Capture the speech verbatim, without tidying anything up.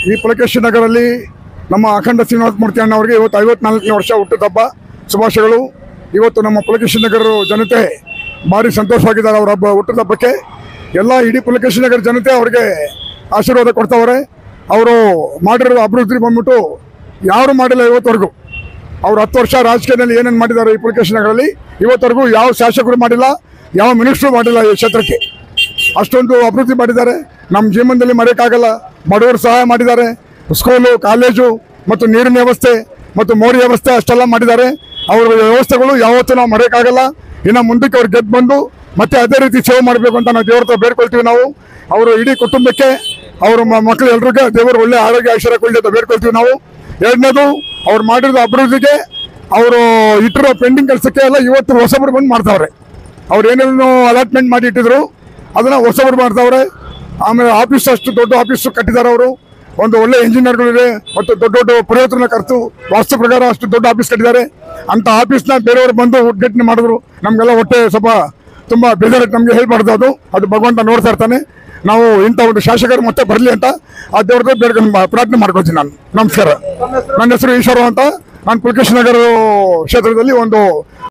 ಈ ಪುಲಕೇಶಿ ನಗರಲ್ಲಿ ನಮ್ಮ ಅಖಂಡ ಶ್ರೀನಿವಾಸ ಮೂರ್ತಿ ಅಣ್ಣವರಿಗೆ ಇವತ್ತು ಐವತ್ನಾಲ್ಕನೇ ವರ್ಷ ಹುಟ್ಟುಹಬ್ಬ ಶುಭಾಶಯಗಳು. ಇವತ್ತು ನಮ್ಮ ಪುಲಕೇಶಿ ನಗರ ಜನತೆ ಭಾರಿ ಸಂತೋಷವಾಗಿದ್ದಾರೆ ಅವರ ಹಬ್ಬ ಹುಟ್ಟುಹಬ್ಬಕ್ಕೆ. ಎಲ್ಲ ಇಡೀ ಪುಲಕೇಶಿ ನಗರ ಜನತೆ ಅವ್ರಿಗೆ ಆಶೀರ್ವಾದ ಕೊಡ್ತಾವ್ರೆ. ಅವರು ಮಾಡಿರೋ ಅಭಿವೃದ್ಧಿ ಬಂದ್ಬಿಟ್ಟು ಯಾರು ಮಾಡಿಲ್ಲ ಇವತ್ತವರೆಗೂ. ಅವ್ರು ಹತ್ತು ವರ್ಷ ರಾಜಕೀಯದಲ್ಲಿ ಏನೇನು ಮಾಡಿದ್ದಾರೆ ಈ ಪುಲಕೇಶಿ ನಗರಲ್ಲಿ ಇವತ್ತವರೆಗೂ ಯಾವ ಶಾಸಕರು ಮಾಡಿಲ್ಲ, ಯಾವ ಮಿನಿಸ್ಟ್ರು ಮಾಡಿಲ್ಲ ಈ ಕ್ಷೇತ್ರಕ್ಕೆ. ಅಷ್ಟೊಂದು ಅಭಿವೃದ್ಧಿ ಮಾಡಿದ್ದಾರೆ. ನಮ್ಮ ಜೀವನದಲ್ಲಿ ಮರೆಯೋಕ್ಕಾಗಲ್ಲ. ಬಡವರು ಸಹಾಯ ಮಾಡಿದ್ದಾರೆ. ಸ್ಕೂಲು, ಕಾಲೇಜು ಮತ್ತು ನೀರಿನ ವ್ಯವಸ್ಥೆ ಮತ್ತು ಮೋರಿ ವ್ಯವಸ್ಥೆ ಅಷ್ಟೆಲ್ಲ ಮಾಡಿದ್ದಾರೆ. ಅವರ ವ್ಯವಸ್ಥೆಗಳು ಯಾವತ್ತೂ ನಾವು ಮರೆಯೋಕ್ಕಾಗಲ್ಲ. ಇನ್ನು ಮುಂದಕ್ಕೆ ಅವ್ರು ಗೆದ್ದು ಬಂದು ಮತ್ತೆ ಅದೇ ರೀತಿ ಸೇವೆ ಮಾಡಬೇಕು ಅಂತ ನಾವು ದೇವ್ರ ಹತ್ರ ಬೇಡ್ಕೊಳ್ತೀವಿ. ನಾವು ಅವರು ಇಡೀ ಕುಟುಂಬಕ್ಕೆ, ಅವ್ರ ಮಕ್ಕಳು ಎಲ್ರಿಗೂ ದೇವರು ಒಳ್ಳೆ ಆರೋಗ್ಯ ಐಶ್ವರ್ಯ ಕೊಡಲಿ ಅಂತ ಬೇಡ್ಕೊಳ್ತೀವಿ ನಾವು. ಎರಡನೇದು ಅವ್ರು ಮಾಡಿರೋ ಅಭಿವೃದ್ಧಿಗೆ, ಅವರು ಇಟ್ಟಿರೋ ಪೆಂಡಿಂಗ್ ಕೆಲಸಕ್ಕೆ ಎಲ್ಲ ಇವತ್ತು ಹೊಸಬರು ಬಂದು ಮಾಡ್ತಾವ್ರೆ. ಅವ್ರು ಏನೇನು ಅಲಾಟ್ಮೆಂಟ್ ಮಾಡಿ ಇಟ್ಟಿದ್ರು ಅದನ್ನು ಹೊಸಬರು ಮಾಡ್ತಾವ್ರೆ. ಆಮೇಲೆ ಆಫೀಸ್ ಅಷ್ಟು ದೊಡ್ಡ ಆಫೀಸು ಕಟ್ಟಿದ್ದಾರೆ ಅವರು. ಒಂದು ಒಳ್ಳೆ ಇಂಜಿನಿಯರ್ಗಳಿದೆ ಮತ್ತು ದೊಡ್ಡ ದೊಡ್ಡ ಪುರೋಹಿತರನ್ನ ಕರೆತು ವಾಸ್ತು ಪ್ರಕಾರ ಅಷ್ಟು ದೊಡ್ಡ ಆಫೀಸ್ ಕಟ್ಟಿದ್ದಾರೆ. ಅಂಥ ಆಫೀಸ್ನ ಬೇರೆಯವರು ಬಂದು ಉದ್ಘಾಟನೆ ಮಾಡಿದ್ರು. ನಮಗೆಲ್ಲ ಹೊಟ್ಟೆ ಸ್ವಲ್ಪ ತುಂಬ ಬೇಜಾರಾಗಿ ನಮಗೆ ಹೇಳ್ಬಾರ್ದು. ಅದು ಅದು ಭಗವಂತ ನೋಡ್ತಾ ಇರ್ತಾನೆ. ನಾವು ಇಂಥ ಒಂದು ಶಾಸಕರು ಮತ್ತೆ ಬರಲಿ ಅಂತ ಆ ದೇವ್ರದ್ದು ಬೇಡ್ಕೊಂಡು ಪ್ರಾರ್ಥನೆ ಮಾಡ್ಕೊಳ್ತೀನಿ ನಾನು. ನಮಸ್ಕಾರ. ನನ್ನ ಹೆಸರು ಈಶ್ವರ ಅಂತ. ನಾನು ಪುಲಕೇಶಿ ನಗರ ಕ್ಷೇತ್ರದಲ್ಲಿ ಒಂದು